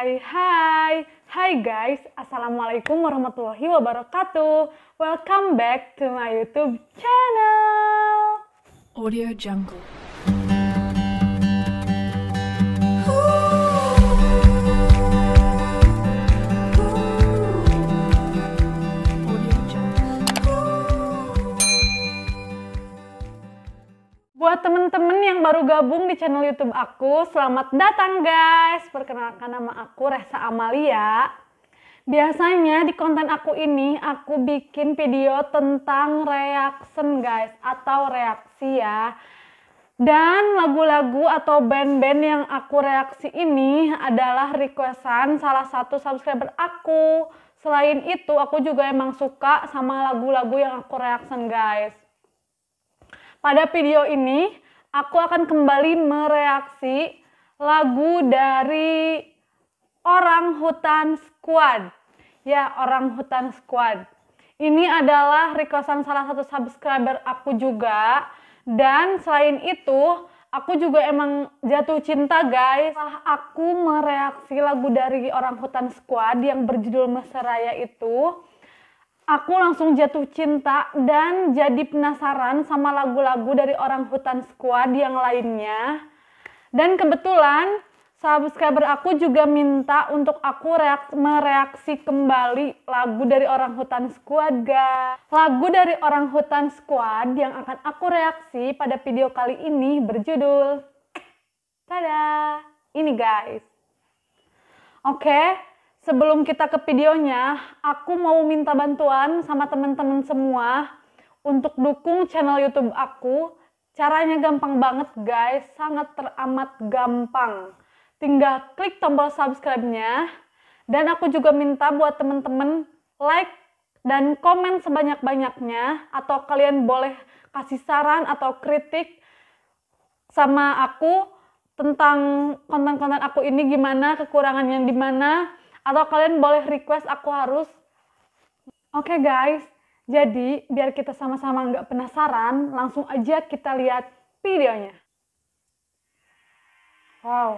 Hai guys, Assalamualaikum warahmatullahi wabarakatuh. Welcome back to my YouTube channel. Audio Jungle. Buat temen-temen yang baru gabung di channel YouTube aku, selamat datang guys. Perkenalkan, nama aku Resa Amalia. Biasanya di konten aku ini, aku bikin video tentang reaction guys, atau reaksi ya. Dan lagu-lagu atau band-band yang aku reaksi ini adalah requestan salah satu subscriber aku. Selain itu, aku juga emang suka sama lagu-lagu yang aku reaction guys. Pada video ini, aku akan kembali mereaksi lagu dari Orang Hutan Squad. Ya, Orang Hutan Squad. Ini adalah requestan salah satu subscriber aku juga. Dan selain itu, aku juga emang jatuh cinta guys. Setelah aku mereaksi lagu dari Orang Hutan Squad yang berjudul Mesraya itu, aku langsung jatuh cinta dan jadi penasaran sama lagu-lagu dari Orang Hutan Squad yang lainnya. Dan kebetulan subscriber aku juga minta untuk aku mereaksi kembali lagu dari Orang Hutan Squad guys. Lagu dari Orang Hutan Squad yang akan aku reaksi pada video kali ini berjudul tada, ini guys. Oke. Sebelum kita ke videonya, aku mau minta bantuan sama teman-teman semua untuk dukung channel YouTube aku. Caranya gampang banget guys, sangat teramat gampang. Tinggal klik tombol subscribe-nya. Dan aku juga minta buat teman-teman like dan komen sebanyak-banyaknya. Atau kalian boleh kasih saran atau kritik sama aku tentang konten-konten aku ini gimana, kekurangannya di mana. Atau kalian boleh request aku harus. Oke guys, jadi biar kita sama-sama nggak penasaran, langsung aja kita lihat videonya. Wow.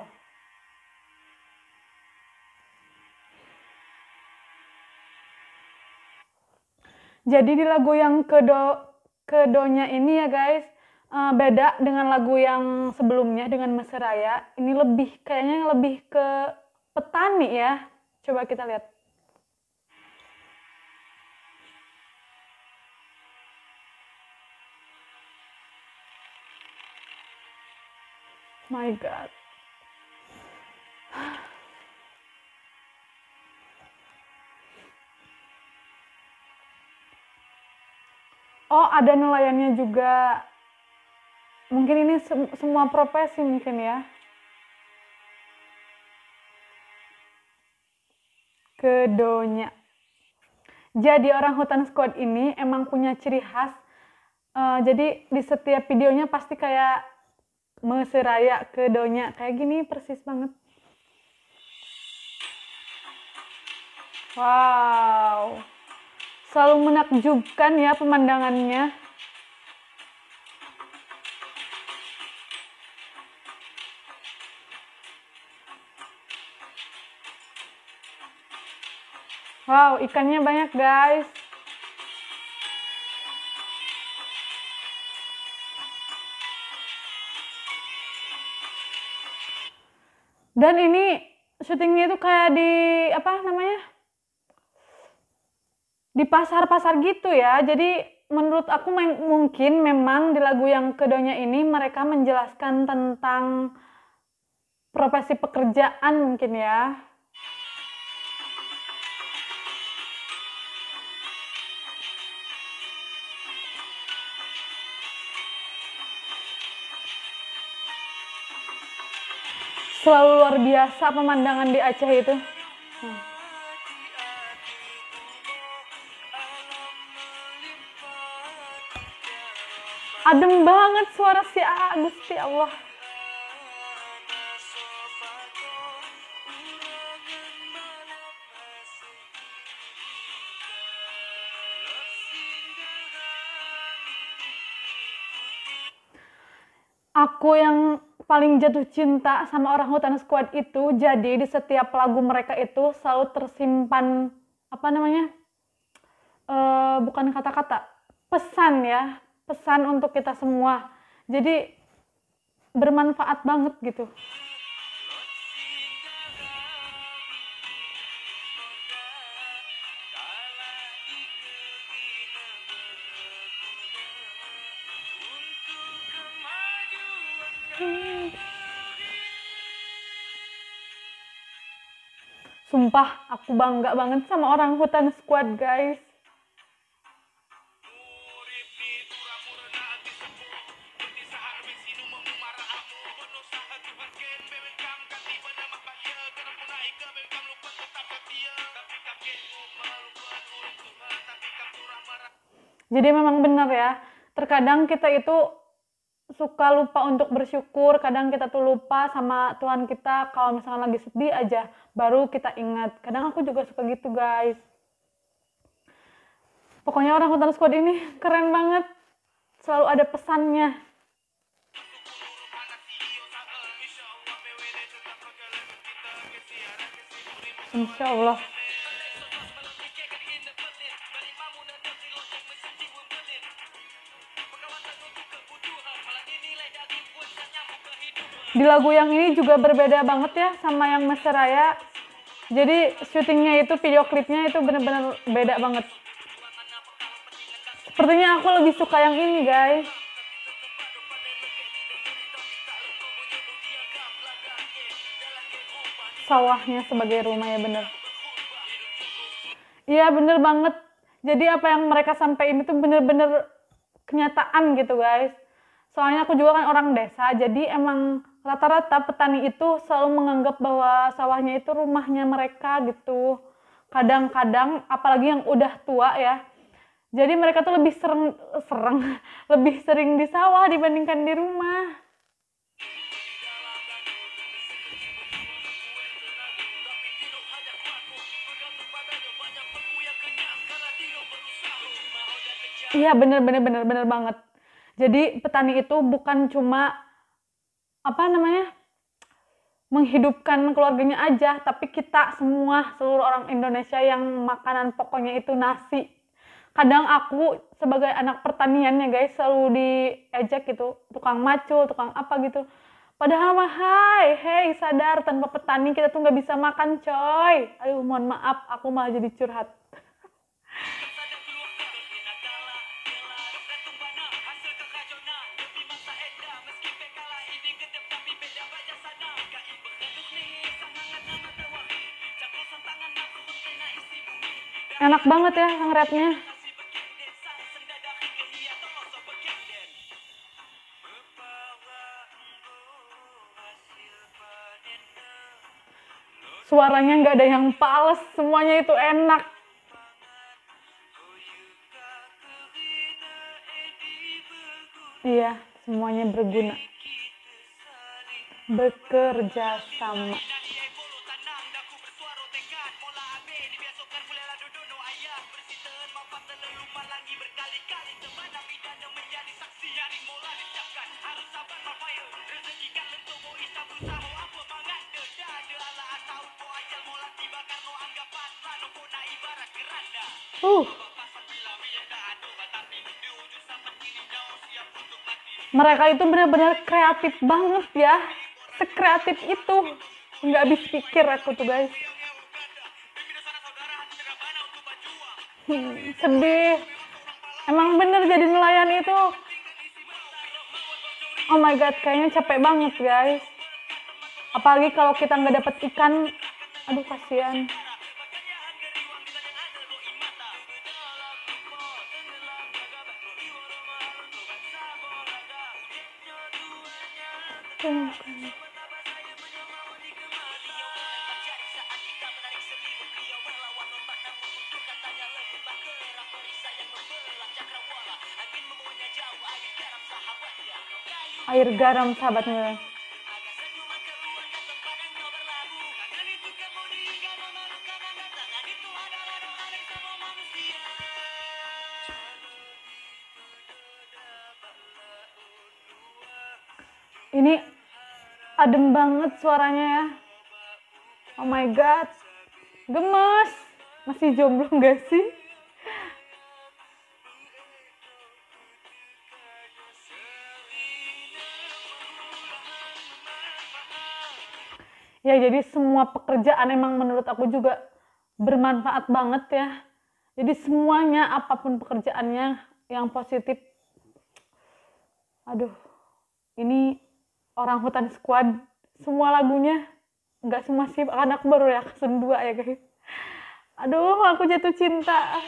Jadi di lagu yang kedonya ini ya guys, beda dengan lagu yang sebelumnya dengan Mesraya. Ini kayaknya lebih ke petani ya. Coba kita lihat. My God. Oh, ada nelayannya juga. Mungkin ini semua profesi mungkin ya. Kedonya. Jadi Orang Hutan Squad ini emang punya ciri khas. Jadi di setiap videonya pasti kayak Mesraya, kedonya. Kayak gini persis banget. Wow. Selalu menakjubkan ya pemandangannya. Wow, ikannya banyak guys. Dan ini syutingnya itu kayak di apa namanya? Di pasar-pasar gitu ya. Jadi menurut aku mungkin memang di lagu yang kedonya ini mereka menjelaskan tentang profesi pekerjaan mungkin ya. Selalu luar biasa pemandangan di Aceh itu. Adem banget suara si Gusti Allah. Aku yang paling jatuh cinta sama orang Hutan Squad itu. Jadi di setiap lagu mereka itu selalu tersimpan apa namanya? Bukan kata-kata, pesan ya, pesan untuk kita semua. Jadi bermanfaat banget gitu. Sumpah, aku bangga banget sama orang Hutan Squad, guys. Jadi memang benar ya, terkadang kita itu suka lupa untuk bersyukur, kadang kita tuh lupa sama Tuhan kita kalau misalkan lagi sedih aja, baru kita ingat. Kadang aku juga suka gitu, guys. Pokoknya orang Hutan Squad ini keren banget, selalu ada pesannya. Insya Allah. Di lagu yang ini juga berbeda banget ya sama yang Mesra Raya. Jadi syutingnya itu, video klipnya itu bener-bener beda banget. Sepertinya aku lebih suka yang ini, guys. Sawahnya sebagai rumah, ya bener. Iya bener banget. Jadi apa yang mereka sampaikan itu bener-bener kenyataan gitu, guys. Soalnya aku juga kan orang desa, jadi emang rata-rata petani itu selalu menganggap bahwa sawahnya itu rumahnya mereka gitu. Kadang-kadang apalagi yang udah tua ya, jadi mereka tuh lebih lebih sering di sawah dibandingkan di rumah. Iya bener banget. Jadi petani itu bukan cuma apa namanya, menghidupkan keluarganya aja, tapi kita semua, seluruh orang Indonesia yang makanan pokoknya itu nasi. Kadang aku sebagai anak pertanian ya guys, selalu diejek gitu, tukang macul, tukang apa gitu. Padahal mah hei sadar, tanpa petani kita tuh nggak bisa makan coy. Aduh mohon maaf, aku malah jadi curhat. Enak banget ya sang rapnya. Suaranya nggak ada yang pales, semuanya itu enak. Iya, semuanya berguna. Bekerja sama. Mereka itu benar-benar kreatif banget ya, sekreatif itu, nggak habis pikir aku tuh guys. Sedih, emang bener jadi nelayan itu, oh my god, kayaknya capek banget guys, apalagi kalau kita nggak dapet ikan, aduh kasihan. Air garam sahabatnya. Ini Adem banget suaranya ya. Oh my god. Gemes. Masih jomblo gak sih? Ya, jadi semua pekerjaan emang menurut aku juga bermanfaat banget ya. Jadi semuanya, apapun pekerjaannya yang positif. Aduh, ini Orang Hutan Squad, semua lagunya, nggak semua sih, karena aku baru reaction 2 ya guys. Aduh, aku jatuh cinta.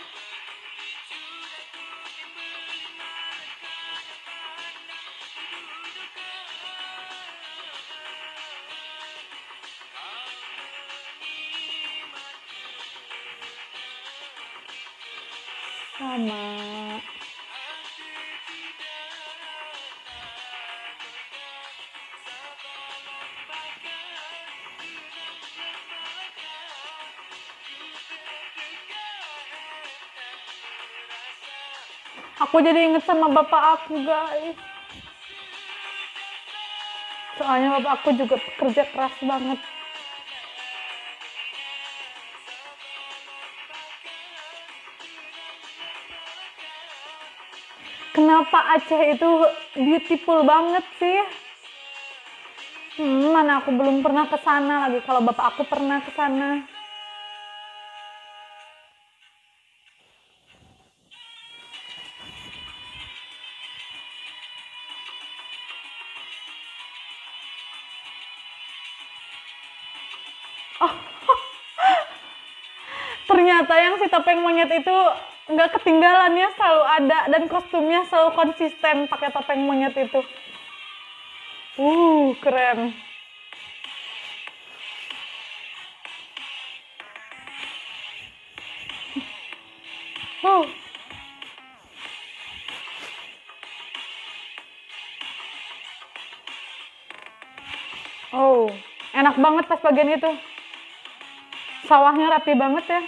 Sama. Aku jadi inget sama bapak aku guys. Soalnya bapak aku juga kerja keras banget. Kenapa Aceh itu beautiful banget sih? Mana aku belum pernah ke sana lagi, kalau bapak aku pernah ke sana. Oh, ternyata yang si topeng monyet itu nggak ketinggalan ya, selalu ada dan kostumnya selalu konsisten pakai topeng monyet itu. Keren. Oh, enak banget pas bagian itu. Sawahnya rapi banget ya.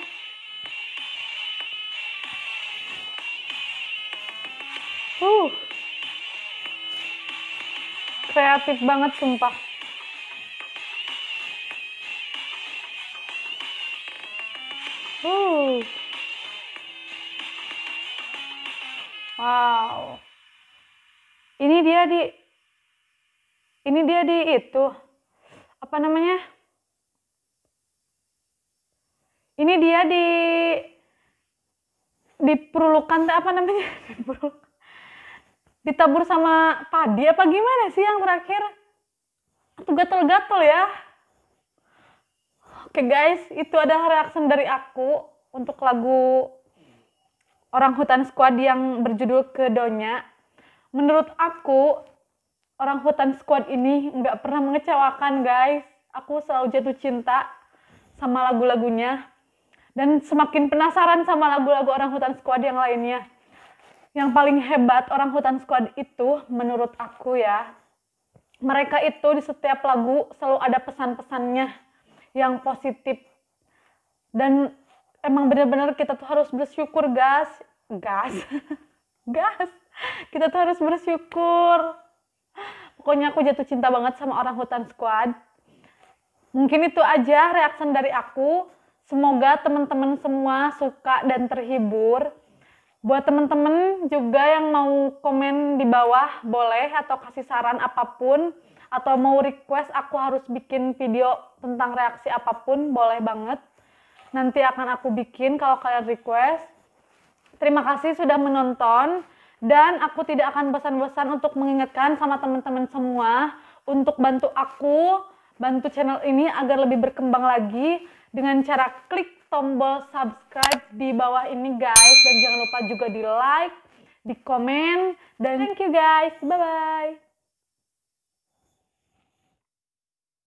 Kreatif banget sumpah. Wow. Ini dia di itu. Apa namanya? Ini dia diperlukan apa namanya? Ditabur sama padi apa gimana sih yang terakhir? Atau gatel-gatel ya? Oke guys, itu adalah reaction dari aku untuk lagu Orang Hutan Squad yang berjudul Kedonya. Menurut aku, Orang Hutan Squad ini nggak pernah mengecewakan guys. Aku selalu jatuh cinta sama lagu-lagunya. Dan semakin penasaran sama lagu-lagu Orang Hutan Squad yang lainnya. Yang paling hebat Orang Hutan Squad itu menurut aku ya, mereka itu di setiap lagu selalu ada pesan-pesannya yang positif. Dan emang benar-benar kita tuh harus bersyukur gas. Kita tuh harus bersyukur. Pokoknya aku jatuh cinta banget sama Orang Hutan Squad. Mungkin itu aja reaction dari aku. Semoga teman-teman semua suka dan terhibur. Buat teman-teman juga yang mau komen di bawah, boleh, atau kasih saran apapun, atau mau request aku harus bikin video tentang reaksi apapun, boleh banget. Nanti akan aku bikin kalau kalian request. Terima kasih sudah menonton, dan aku tidak akan bosan-bosan untuk mengingatkan sama teman-teman semua untuk bantu aku, bantu channel ini agar lebih berkembang lagi dengan cara klik tombol subscribe di bawah ini guys, dan jangan lupa juga di like, di komen, dan thank you guys, bye bye.